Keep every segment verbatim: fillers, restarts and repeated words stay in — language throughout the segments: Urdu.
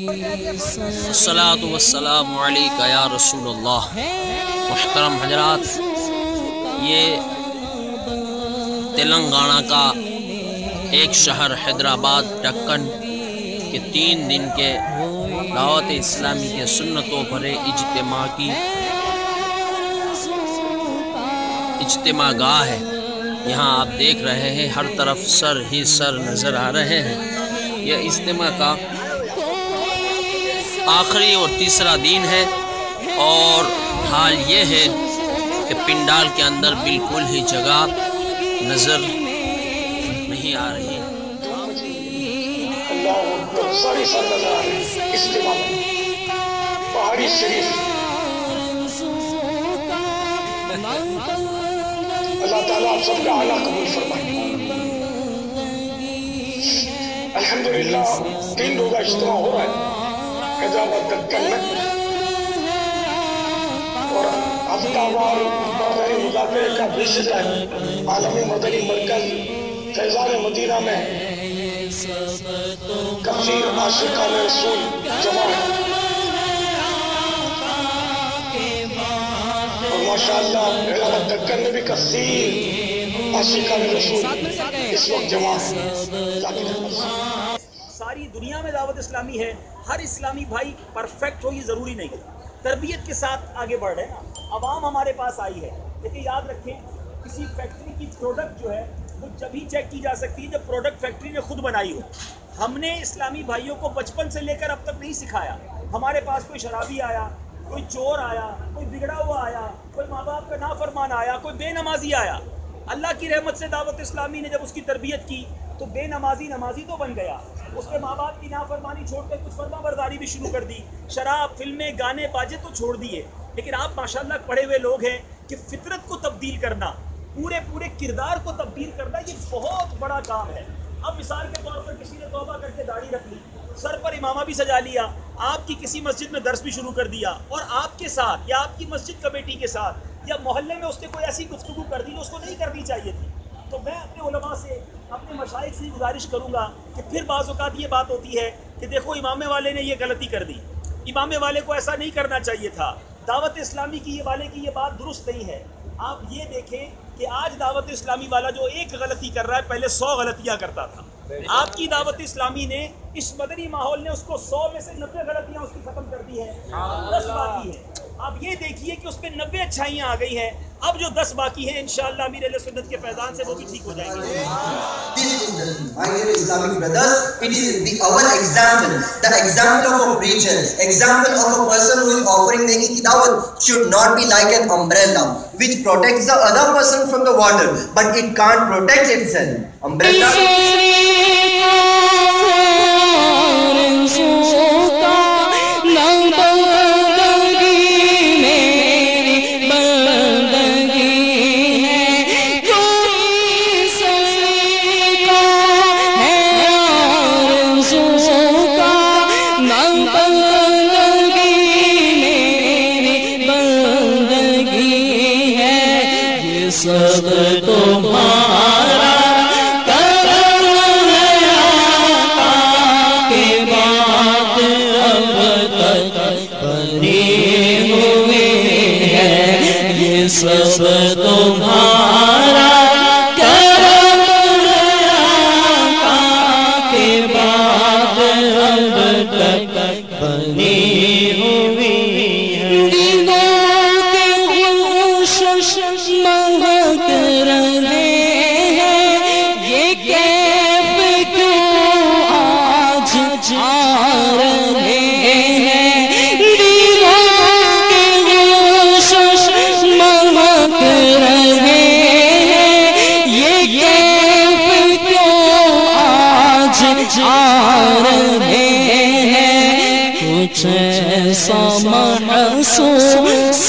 الصلاۃ والسلام علیکہ یا رسول اللہ۔ محترم حضرات، یہ تلنگانہ کا ایک شہر حیدرآباد ڈکن کے تین دن کے دعوت اسلامی کے سنتوں بھرے اجتماع کی اجتماع گاہ ہے۔ یہاں آپ دیکھ رہے ہیں ہر طرف سر ہی سر نظر آ رہے ہیں۔ یہ اجتماع کا آخری اور تیسرا دن ہے اور حال یہ ہے کہ پنڈال کے اندر بالکل ہی جگہ نظر نہیں آ رہی۔ ساری سر نظر آ رہی ہے اجتماع میں پہاڑی شریف۔ اللہ تعالیٰ آپ سب کا اعلیٰ قبول فرمائے۔ الحمدللہ تین روزہ اجتماع ہو رہا ہے حیدرآباد دکن میں، اور ہفتہ وار مدنی مذاکرے کا بیسٹھ ہے۔ عالمی مدنی مرکز فیضان مدینہ میں کثیر عاشقان رسول جمع ہے، اور ماشاءاللہ حیدرآباد دکن میں بھی کثیر عاشقان رسول اس وقت جمع ہے۔ ساری دنیا میں دعوت اسلامی ہے، ہر اسلامی بھائی پرفیکٹ ہو یہ ضروری نہیں ہے، تربیت کے ساتھ آگے بڑھ رہے ہیں۔ عوام ہمارے پاس آئی ہے، لیکن یاد رکھیں کسی فیکٹری کی پروڈکٹ جو ہے وہ جب ہی چیک کی جا سکتی ہے جب پروڈکٹ فیکٹری نے خود بنائی ہو۔ ہم نے اسلامی بھائیوں کو بچپن سے لے کر اب تک نہیں سکھایا۔ ہمارے پاس کوئی شرابی آیا، کوئی چور آیا، کوئی بگڑا ہوا آیا، کوئی ماں باپ کا نافرمان آیا، کوئی بے نمازی آیا۔ اللہ کی رحمت سے دعوت اسلامی نے جب اس کی تربیت کی تو بے نمازی نمازی تو بن گیا، اس کے ماں باپ کی نافرمانی چھوڑ کر کچھ فرما برداری بھی شروع کر دی، شراب، فلمیں، گانے باجے تو چھوڑ دیے۔ لیکن آپ ماشاءاللہ پڑھے ہوئے لوگ ہیں کہ فطرت کو تبدیل کرنا، پورے پورے کردار کو تبدیل کرنا یہ بہت بڑا کام ہے۔ اب مثال کے طور پر کسی نے توبہ کر کے داڑھی رکھ لی، سر پر امامہ بھی سجا لیا، آپ کی کسی مسجد میں درس بھی شروع کر دیا، اور آپ کے ساتھ یا آپ کی مسجد کمیٹی کے ساتھ یا محلے میں اس نے کوئی ایسی گفتگو کر دی جو اس کو نہیں کرنی چاہیے تھی، تو میں اپنے علماء سے، اپنے مشائخ سے گزارش کروں گا کہ پھر بعض اوقات یہ بات ہوتی ہے کہ دیکھو امامے والے نے یہ غلطی کر دی، امامے والے کو ایسا نہیں کرنا چاہیے تھا، دعوت اسلامی کی یہ والے کی یہ بات درست نہیں ہے۔ آپ یہ دیکھیں کہ آج دعوت اسلامی والا جو ایک غلطی کر رہا ہے پہلے سو غلطیاں کرتا تھا۔ آپ کی دعوت اسلامی نے، اس مدنی ماحول نے اس کو سو میں سے نبے غلطیاں اس کی ختم کر دی ہے، دس باقی ہے۔ آپ یہ دیکھیے کہ اس پہ نبے اچھائیاں آ گئی ہیں، اب جو دس باقی ہیں انشاءاللہ امیر اہل سنت کے فیضان سے وہ بھی ٹھیک ہو جائیں گے۔ My dear Islamic brothers, it is the our example, the example of a preacher, example of a person who is offering making dawah should not be like an umbrella which protects the other person from the water, but it can't protect itself. Umbrella سب تمہارا کرم ہے آقا کے بات اب تک بنی ہوئی ہے، یہ سب تمہارا کرم ہے آقا کے بات اب تک بنی ہوئی ہے۔ مہک رہے ہیں یہ کیف کیوں آج آ رہے ہیں، دیوان کے گوشش مہک رہے ہیں یہ کیف کیوں آج آ رہے ہیں، کچھ ایسا محسوس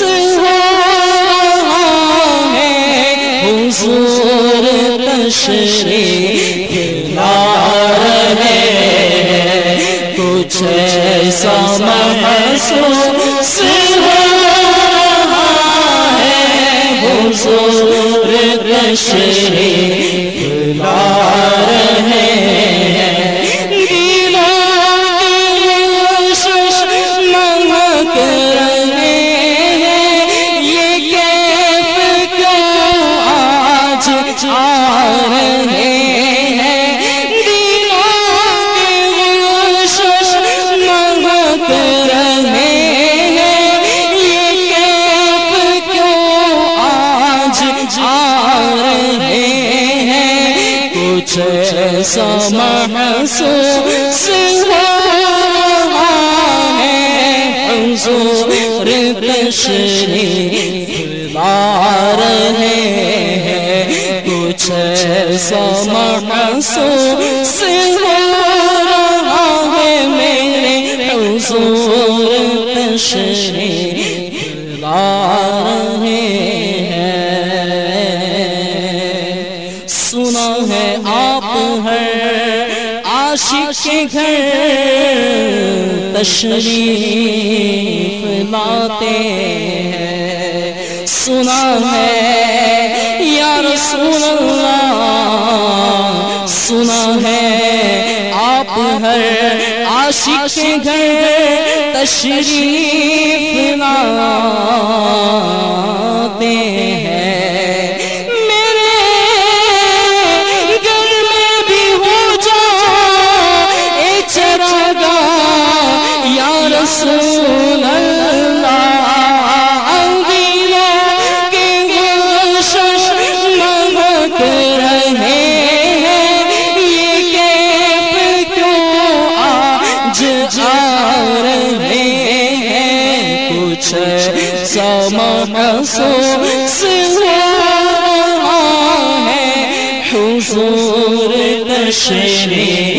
حضور تشریف لا رہے ہیں، کچھ ایسا محسوس ہو رہا ہے، حضور تشریف لا رہے ہیں، महसूस हो रहा है, हुजूर तशरीफ ला रहे हैं, कुछ ऐसा महसूस हो रहा है, मेरे हुजूर तशरीफ ला रहे हैं। सुना है आप हर आशिक के घर तशरीफ लाते हैं, सुना है या रसूल अल्लाह, सुना है आप हर आशिक के घर तशरीफ लाते हैं। मेरे घर में भी हो जाए चरागाह या रसूल अल्लाह, महसूस हो रहा है, हुजूर तशरीफ